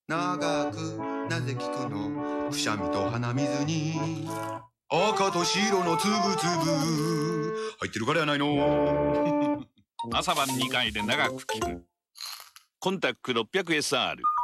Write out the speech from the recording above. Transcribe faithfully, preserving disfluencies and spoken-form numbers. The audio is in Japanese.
長くなぜ聞くのくしゃみと鼻水に赤と白のつぶつぶ入ってるからやないの朝晩にかいで長く聞くコンタック ろっぴゃくエスアール